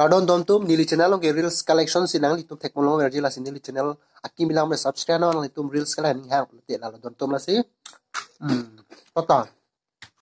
Tadon dom tum nili channel long ke reels collection sinang litum teknologi verjila sin nili channel aki bilang me subscribe na litum reels kala ning hang te la don tum la si. Total